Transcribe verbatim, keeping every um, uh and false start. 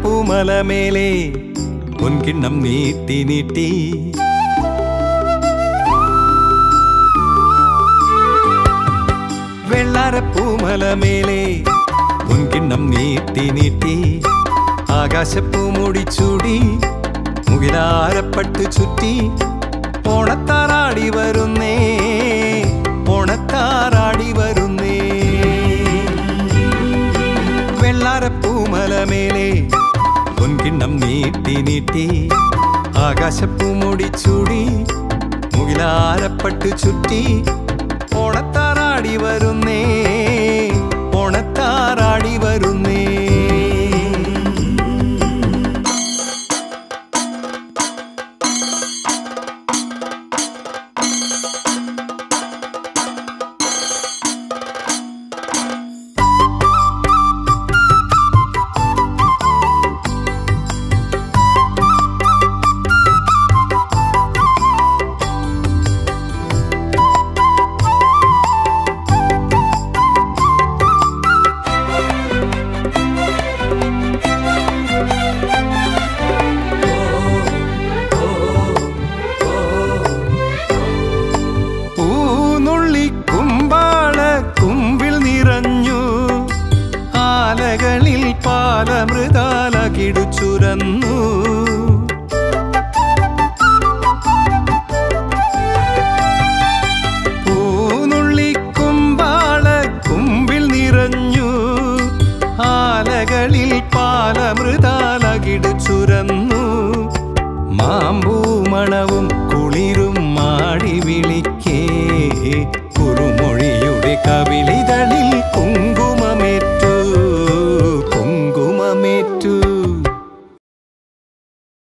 പൂമല മേലെ പൊൻകിണ്ണം നീട്ടി നീട്ടി വെള്ളാര പൂമല മേലെ പൊൻകിണ്ണം നീട്ടി നീട്ടി ആകാശപ്പൂ മുടിച്ചൂടി മുകിലാരപ്പട്ട് ചുറ്റി ഓണത്താറാടി വരുന്നേ ഓണത്താറാടി വരുന്നേ വെള്ളാര പൂമല മേലെ പൊൻകിണ്ണം നീട്ടി നീട്ടി ആകാശപ്പൂ മുടിച്ചൂടി മുകിലാരപ്പട്ട് ചുറ്റി ഓണത്താറാടി വരുന്നേ ഓണത്താറാടി വരുന്നേ ചുരന്നു പൂനുള്ളിക്കുമ്പാള കുമ്പിൽ നിറഞ്ഞു ആലകളിൽ പാലമൃതാലകിടു ചുരന്നു മാമ്പൂമണവും